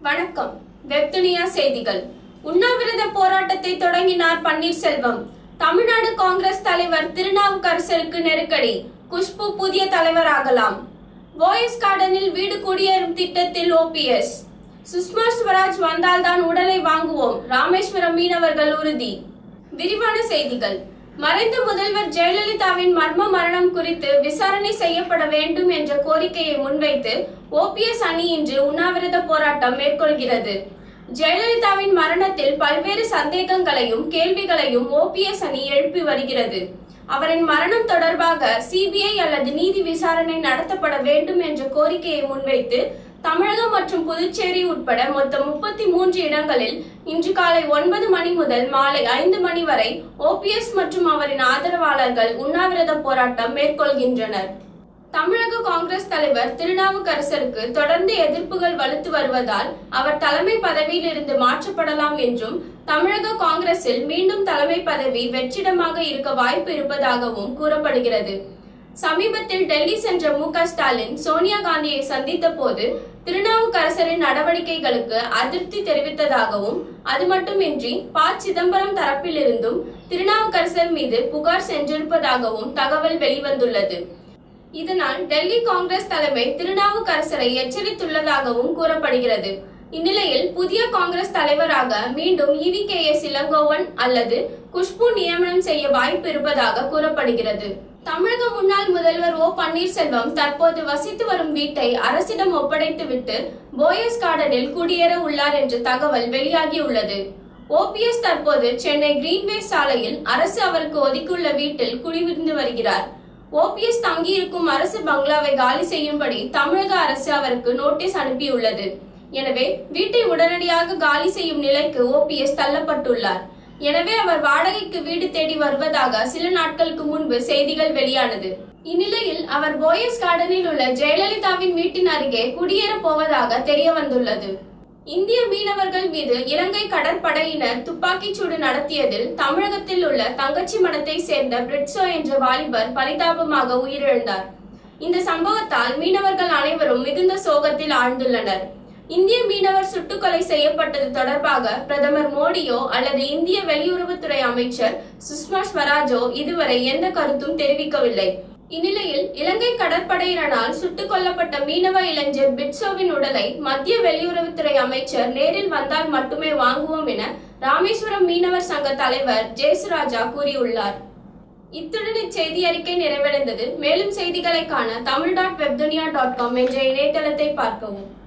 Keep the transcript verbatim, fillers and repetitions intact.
வணக்கம். வெப்துனியா செய்திகள். உண்ணாவிரத போராட்டத்தை தொடங்கினார் பன்னீர்செல்வம். தமிழ்நாடு காங்கிரஸ் தலைவர் திருநாவுக்கரசருக்கு நெருக்கடி. குஷ்பு புதிய தலைவராகலாம். போயஸ் கார்டனில் வீடு குடியேறும் திட்டத்தில் ஓபிஎஸ். சுஷ்மா சுவராஜ் வந்தால்தான் உடலை வாங்குவோம், ராமேஸ்வரம் மீனவர்கள் உறுதி. விரிவான செய்திகள். மறைந்த முதல்வர் ஜெயலலிதாவின் மர்ம மரணம் குறித்து விசாரணை செய்யப்பட வேண்டும் என்ற கோரிக்கையை முன்வைத்து ஓபிஎஸ் அணி இன்று உண்ணாவிரத போராட்டம் மேற்கொள்கிறது. ஜெயலலிதாவின் மரணத்தில் பல்வேறு சந்தேகங்களையும் கேள்விகளையும் ஓபிஎஸ் அணி எழுப்பி வருகிறது. அவரின் மரணம் தொடர்பாக சிபிஐ அல்லது நீதி விசாரணை நடத்தப்பட வேண்டும் என்ற கோரிக்கையை முன்வைத்து தமிழகம் மற்றும் புதுச்சேரி உட்பட மொத்தம் முப்பத்தி மூன்று இடங்களில் இன்று காலை ஒன்பது மணி முதல் மாலை ஐந்து மணி வரை ஓபிஎஸ் மற்றும் அவரின் ஆதரவாளர்கள் உண்ணாவிரத போராட்டம் மேற்கொள்கின்றனர். தமிழக காங்கிரஸ் தலைவர் திருநாவுக்கரசருக்கு தொடர்ந்து எதிர்ப்புகள் வலுத்து வருவதால் அவர் தலைமை பதவியில் இருந்து மாற்றப்படலாம் என்றும் தமிழக காங்கிரஸில் மீண்டும் தலைமை பதவி வெற்றிடமாக இருக்க வாய்ப்பு இருப்பதாகவும் கூறப்படுகிறது. சமீபத்தில் டெல்லி சென்ற மு க ஸ்டாலின் சோனியா காந்தியை சந்தித்த போது திருநாவுக்கரசரின் நடவடிக்கைகளுக்கு அதிருப்தி தெரிவித்ததாகவும் அது மட்டுமின்றி ப சிதம்பரம் தரப்பில் இருந்தும் திருநாவுக்கரசர் மீது புகார் சென்றிருப்பதாகவும் தகவல் வெளிவந்துள்ளது. இதனால் டெல்லி காங்கிரஸ் தலைமை திருநாவுக்கரசரை எச்சரித்துள்ளதாகவும் கூறப்படுகிறது. இந்நிலையில் புதிய காங்கிரஸ் தலைவராக மீண்டும் இ வி கே எஸ் இளங்கோவன் அல்லது குஷ்பு நியமனம் செய்ய வாய்ப்பு இருப்பதாக கூறப்படுகிறது. தமிழக முன்னாள் முதல்வர் ஓ பன்னீர்செல்வம் தற்போது வசித்து வரும் வீட்டை அரசிடம் ஒப்படைத்துவிட்டு போயஸ் கார்டனில் குடியேற உள்ளார் என்ற தகவல் வெளியாகியுள்ளது. ஓபிஎஸ் தற்போது சென்னை கிரீன்வே சாலையில் அரசு அவருக்கு ஒதுக்கியுள்ள வீட்டில் குடியிருந்து வருகிறார். ஓபிஎஸ் தங்கியிருக்கும் அரசு பங்களாவை காலி செய்யும்படி தமிழக அரசு அவருக்கு நோட்டீஸ் அனுப்பியுள்ளது. எனவே வீட்டை உடனடியாக காலி செய்யும் நிலைக்கு ஓபிஎஸ் தள்ளப்பட்டுள்ளார். எனவே அவர் வாடகைக்கு வீடு தேடி வருவதாக சில நாட்களுக்கு முன்பு செய்திகள் வெளியானது. இந்நிலையில் அவர் போயஸ் கார்டனில் உள்ள ஜெயலலிதாவின் வீட்டின் அருகே குடியேற போவதாக தெரிய வந்துள்ளது. இந்திய மீனவர்கள் மீது இலங்கை கடற்படையினர் துப்பாக்கிச் சூடு நடத்தியதில் தமிழகத்தில் உள்ள தங்கச்சி மடத்தை சேர்ந்த பிரிட்சோ என்ற வாலிபர் பரிதாபமாக உயிரிழந்தார். இந்த சம்பவத்தால் மீனவர்கள் அனைவரும் மிகுந்த சோகத்தில் ஆழ்ந்துள்ளனர். இந்திய மீனவர் சுட்டுக்கொலை செய்யப்பட்டது தொடர்பாக பிரதமர் மோடியோ அல்லது இந்திய வெளியுறவுத்துறை அமைச்சர் சுஷ்மா சுவராஜோ இதுவரை எந்த கருத்தும் தெரிவிக்கவில்லை. இந்நிலையில் இலங்கை கடற்படையினரால் சுட்டுக் கொல்லப்பட்ட மீனவ இளைஞர் பிட்சோவின் உடலை மத்திய வெளியுறவுத்துறை அமைச்சர் நேரில் வந்தால் மட்டுமே வாங்குவோம் என ராமேஸ்வரம் மீனவர் சங்க தலைவர் ஜெயசுராஜா கூறியுள்ளார். இத்துடன் இச்செய்தி அறிக்கை நிறைவடைந்தது. மேலும் செய்திகளை காண Tamil dot Webdunia dot com என்ற இணையதளத்தை பார்க்கவும்.